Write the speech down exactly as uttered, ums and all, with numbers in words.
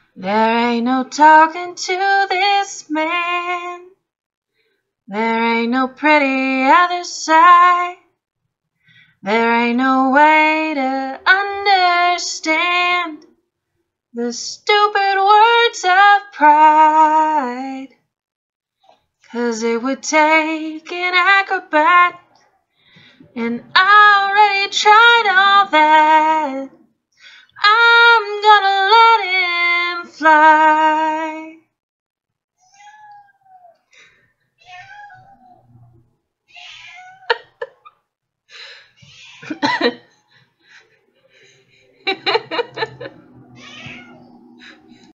There ain't no talking to this man. There ain't no pretty other side. There ain't no way to understand the stupid words of pride. 'Cause it would take an acrobat, and I already tried all that. I'm gonna let him fly.